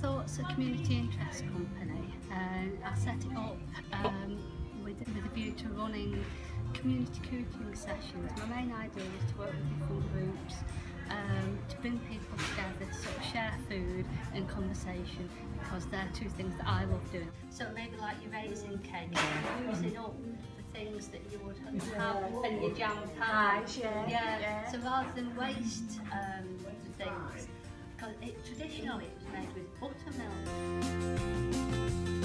thought it's a community interest company, and I set it up with a view to running community cooking sessions. My main idea is to work with different groups to bring people together to sort of share food and conversation, because they're two things that I love doing. So maybe like your raisin cake, using up the things that you would have in your jam pies. So rather than waste the things, because traditionally it was made with buttermilk.